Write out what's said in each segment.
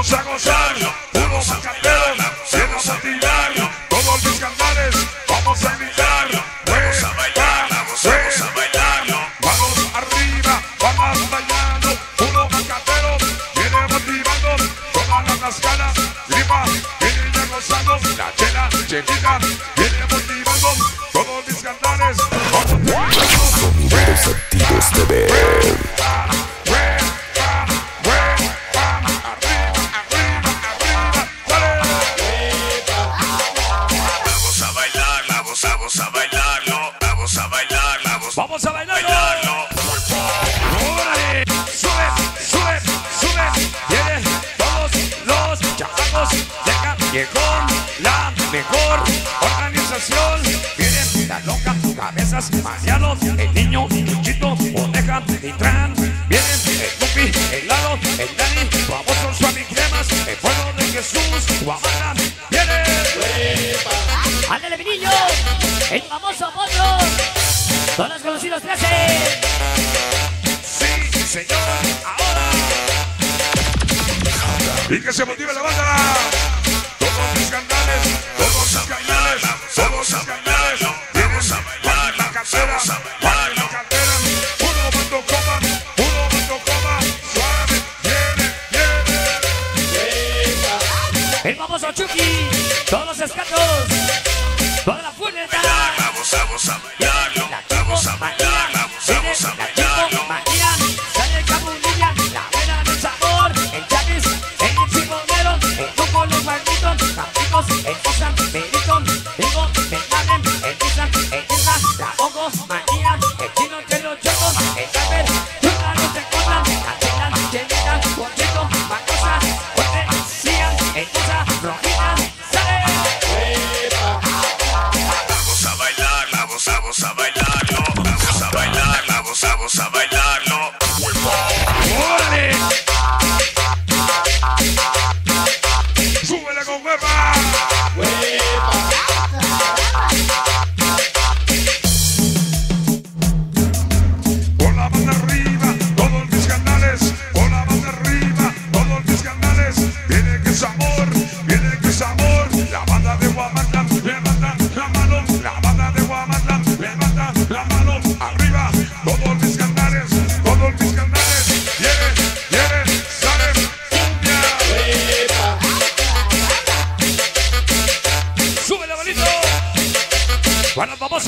vamos a gozar, puro macatero, quiero motivar, todos mis canales, vamos a invitar, vamos a bailar, vamos a bailar, manos arriba, vamos bailando, puro macatero, viene motivando, todas las ganas, grima, viene ya gozando, la chela, chelita, viene motivando, todos mis canales, vamos a Sonidos activos de ver. Vamos a bailarlo. ¡Órale! Sube, sube, sube. Vienen todos los chamacos de Callejón, la mejor organización. Vienen las locas cabezas, marcianos, el niño, Chuchito, Oreja, Tintran. Vienen el Tupi, el Lalo, el Dani, famoso Suami Cremas, el pueblo de Jesús, Guamana. ¡Vienen! ¡Ándale, mi niño! ¡El famoso Potro! ¡Todos los conocidos 13! Sí, señor, ahora. Y que se motive la banda. Todos mis canales, todos mis canales, todos mis canales. Vienes a bailar la cartera, bailar la cartera. Puro mando coma, suave, viene. ¡El famoso Chucky! ¡Todos los escatos! ¡Toda la fuerza! Vamos a bailarlo. Vamos a bailar, vamos a bailarlo. Sale el Cabulilla, la buena del sabor. El Chavis, el Chimonero, el Coco, los malditos, amigos, el Osan, Perito, Digo, el Madden, el Tizan, el Isla, la Ogo, María, el Chino, que los chocos, el Camper, Chula, no se cortan, la Chela, Chelita, Conchito, Macosa, Fuerte, Sigan, el Cosa, Rojita, sale. Vamos a bailar, vamos a bailarlo. Vamos a bailar, vamos a bailarlo. ¡Órale! ¡Súbele con hueva! Con la mano arriba, todos mis canales. Con la mano arriba, todos mis canales. Viene que sabor, viene que sabor. La banda de Guamantla, levanta la mano. La banda de Guamantla, levanta la mano. Arriba, todos mis canales, todos mis canales. Vienen, salen, cumbia. Sube la manito. Para el famoso.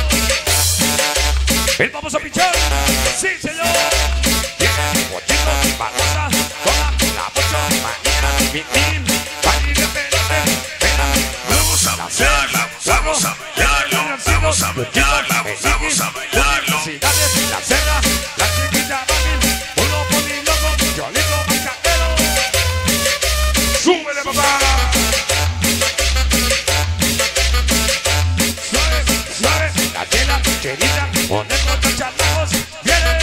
El famoso Pichón. Sí, señor. Viene Guachito, Barbosa, toda la bocha, Manía, Pitín, Pani de Perote, Pera, vamos a bailarlo, vamos a bailarlo, vamos a bailarlo, vamos a bailarlo. La Cera, la Chiquita Babil, uno por mi loco, Cholito Macatero. ¡Súbele, papá! Suave, suave, la Chela, Chelita, Oneco, Chachalacos, viene.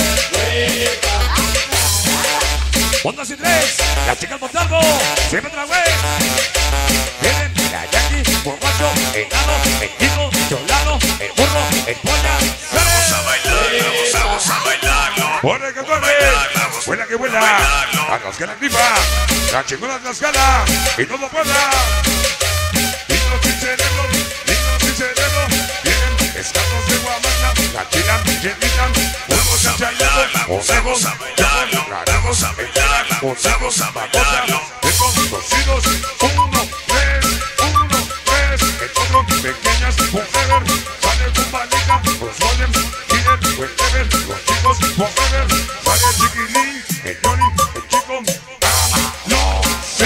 Onda y tres, las chicas Montalvo, siempre otra vez. Vienen la Jackie, Borracho, el Nano, el Tico, Cholano, el Burro, el Polla. Vamos a bailarlo, vamos a bailarlo. ¡Órale, que duele! ¡Vuela que vuela! ¡A los que la gripa! ¡La chingona de las ganas! ¡Y todo vuela! Niños sin cerebro, vienen escatos de Guamantla, la chilan, llenitan, huevos enchayados, osegos, vamos a bailarlo, vamos a bailarlo, desconocidos, 1, 3, el otro, pequeñas mujeres, sale tu palita, los golem, Killer, whatever, los chicos, forever, sale el chiquilín, el Johnny, el chico, no, sí,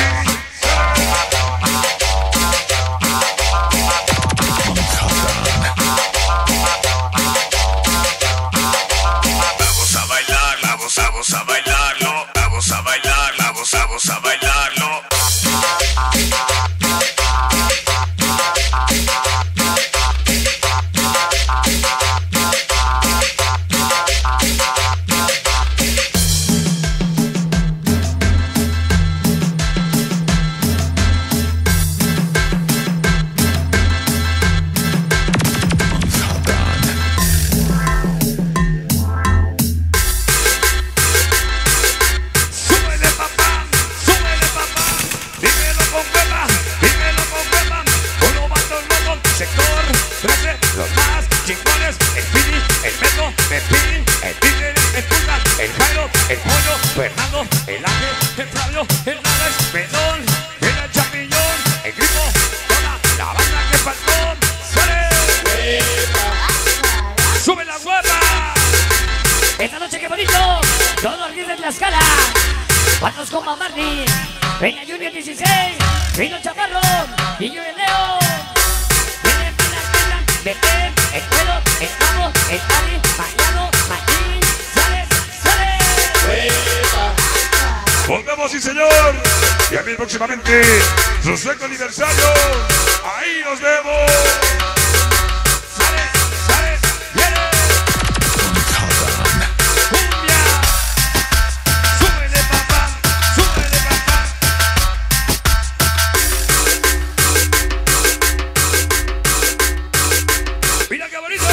vamos a bailarlo, vamos a bailarlo, vamos a bailarlo. Súbele, papá, súbele. el Flavio, el Alex, Pedón, el Champiñón, el Grifo, toda la banda que faltó. ¡Sale! ¡Sube la guapa! Esta noche qué bonito, todos los días de Tlaxcala. Vamos con Mamarni, Peña Junior 16, Vino Chaparro, y yo el Leo. Vienen para Betén, el Pueblo, el Cabo, el Ari, Mariano, Martín, sale, sale. Volvemos, sí señor. Y a mí próximamente su sexto aniversario. Ahí nos vemos. Sale, sale, viene. Cumbia. Súbele papá, súbele papá. Mira qué bonito.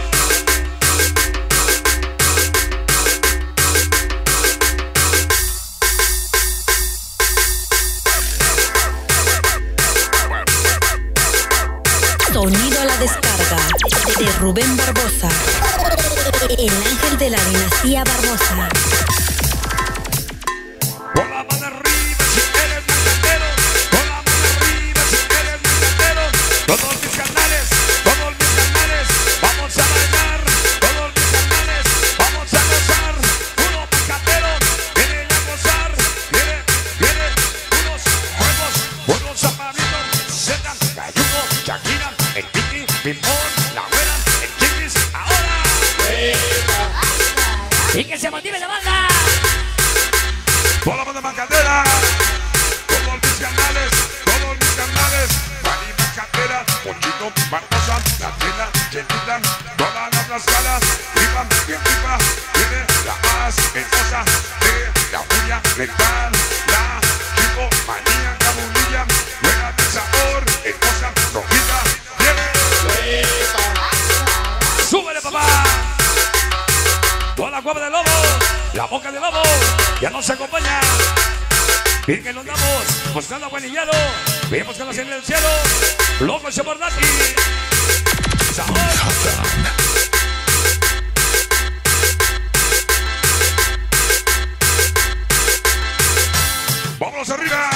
Sonido a la descarga de Rubén Barbosa, el ángel de la dinastía Barbosa. Con la mano arriba si eres mi cantero. Con la mano arriba si eres mi cantero. Todos mis canales, vamos a bailar. Todos mis canales, vamos a gozar. Uno picatero, vienen a gozar. Viene, unos buenos zapaditos. Zetan, Cayuco, Shakira, el Piki, Pimpón, la abuela, el Chiquis, ahora. Y que se motive la banda. Con la banda Macandera, todos mis canales, Mari Macandera, Ponchito, Barbosa, la Tela, Chelita, todas las Tlaxcalas, vivan, bien viva, viene la más hermosa de la uña letal, la Chico, Manía, Cabulilla, buena de sabor, hermosa, rojita, viene. ¡Súbele, papá! Toda la cueva del lobo, la boca del lobo, ya nos acompaña. Bien que nos damos, buscando a Buenillado, vemos que nos en el cielo, loco ese bordati. Sabor. Vámonos arriba.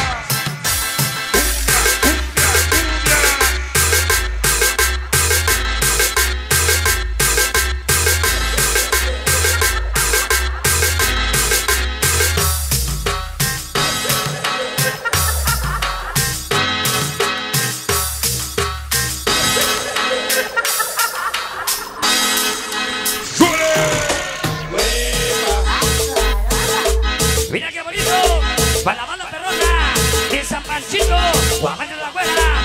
Mira qué bonito, para la banda perrona de San Panchito, Guamán de la Abuela.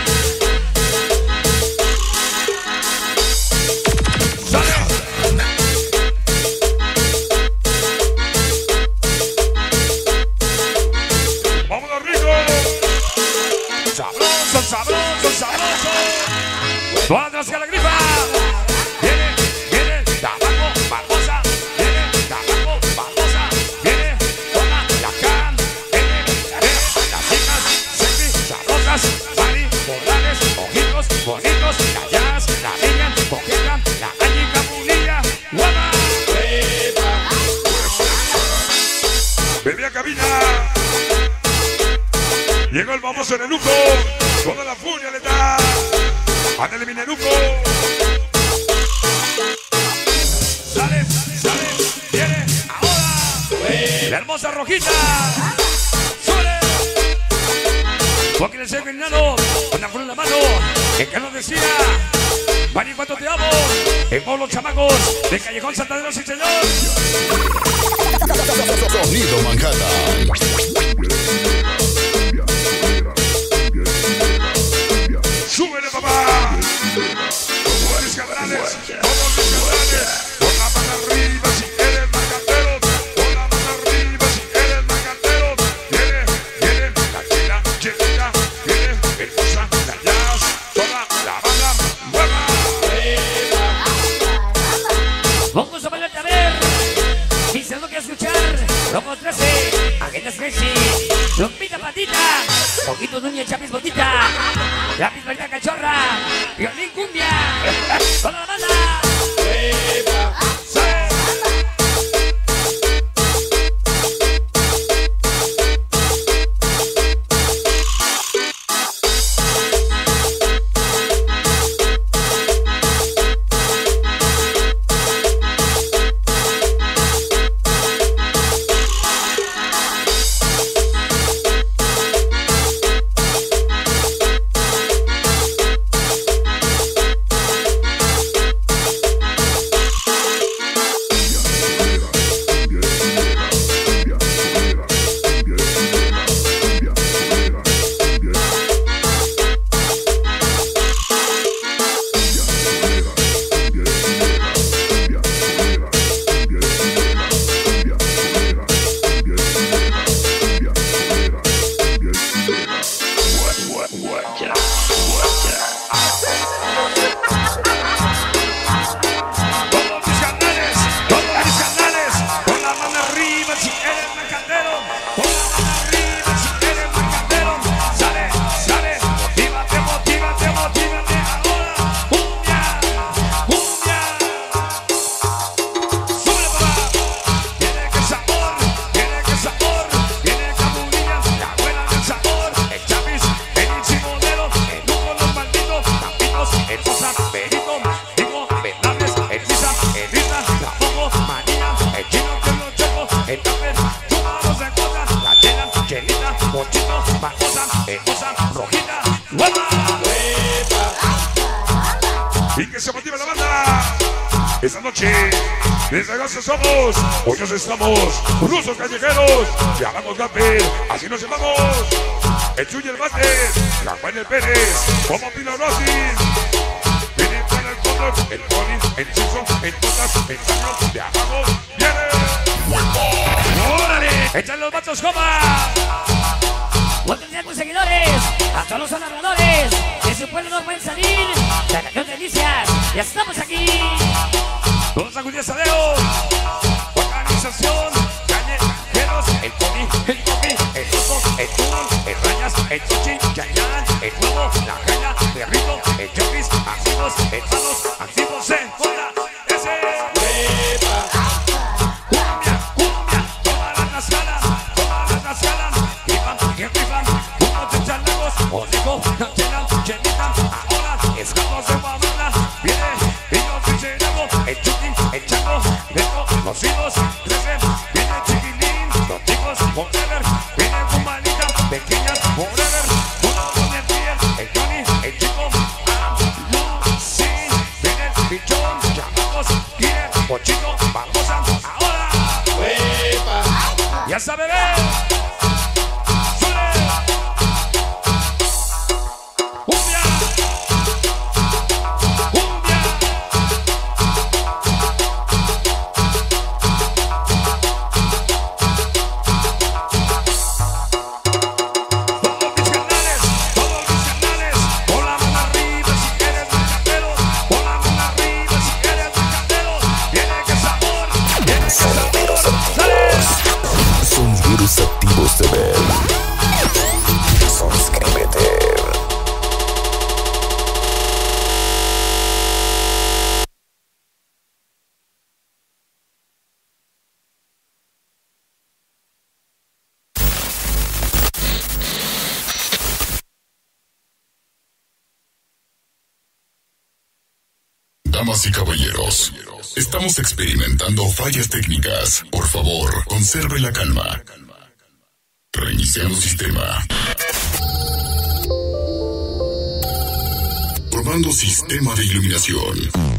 ¡Vámonos, rico! ¡Sabroso, sabroso, sabroso! ¡Todas las que la grifa! Viene, tabaco, Barbosa. Viene, tabaco, Barbosa. Viene, toma la can. Las chicas sexy, sabrosas. Mari, Morales, ojitos bonitos. La Jazz, la niña, coqueta, la Angie Cabulilla. ¡Guapa! Bebé a cabina. Llegó el famoso Nenuco, toda la furia le da. Ándale mi Nenuco. Sale, viene ahora. La hermosa Rojita. Sube. Porque le sigue el nano, con la flor en la mano. El que nos decía, Mari, cuánto te amo. En Pueblo Chamacos, de Callejón Santadero, sí señor. Sonido Manhattan. ¡Súbele, papá! Todos mis canales, con la mano arriba si eres macantero, con la mano arriba si eres macantero. Viene, la Tela, Chelita, viene, hermosa, la Jazz, toda la banda nueva. Vamos a bailarte a ver, si se lo que escuchar, Loco 13, Agendas Crazy, Lupita Patita, Poquito Núñez Chapis Botita, Lápiz Verdad Cachorra, Violín Cumbia, toda la banda. Pochito, Barbosa, hermosa, rojita, hueva. Y que se motive la banda. Esta noche, desde Gaza somos, hoy nos estamos, rusos callejeros, llamamos Gaper, así nos llamamos. El Chuy el Vázquez, la Juan el Pérez, como Pino Rossi. Viene para el control, el Tony, el Chiso, el Totas, el Carlos, de abajo, viene. ¡Órale! ¡Echan los vatos, copa! Buenos días, tus seguidores, a todos los narradores, de su pueblo no pueden salir, la canción de delicias, ya estamos aquí. Los agudizaderos, organización, callejeros, el Tony, el Topi, el Oso, el Tun, el Rayas, el Chichi, Yayan, el Nuevo, la Jaya, el Rico, el Chopis, activos, hermanos, activos en fuera, ese. Cumbia, cumbia, todas las nascalas, rifan, que rifan, unos de charlagos, Oseco, Canchelan, Chelita, ahora, escapos de Guamana, viene, ellos dicen el Chucky, el Chaco, los hijos crecen, viene Chiquilín, los chicos forever, viene Humanita, pequeñas forever, uno con el pie, el Johnny, el chico, Lucy, viene el pichón, chamacos, quiere, Pochito, Barbosa, ahora, ya sabe ver, suele, cumbia, cumbia. Todos mis canales, pon la mano arriba si eres macatero, pon la mano arriba si eres macatero, viene que sabor, sale. Son virus activos de ver. Suscríbete. Damas y caballeros, estamos experimentando fallas técnicas. Por favor, conserve la calma. Reiniciando sistema. Probando sistema de iluminación.